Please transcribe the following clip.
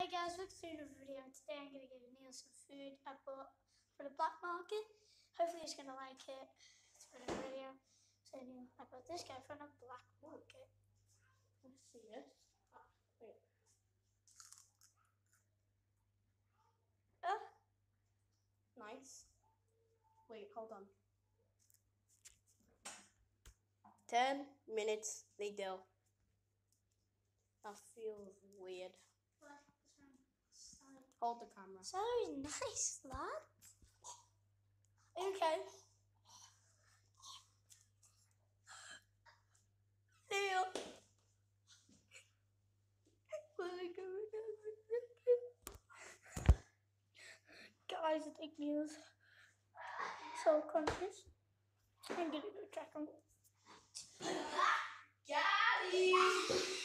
Hey guys, welcome to another video. Today I'm going to give Neil some food I bought for the black market. Hopefully he's going to like it. It's for the video. So Neil, I bought this guy from the black market. Let's see this. Oh, wait. Oh, Nice. Wait, hold on. 10 minutes later. That feels weird. what's wrong? Celery. Hold the camera. Celery's nice, lad. Okay. Neil. Guys, I think Neil's self-conscious. I'm gonna go check him. Daddy!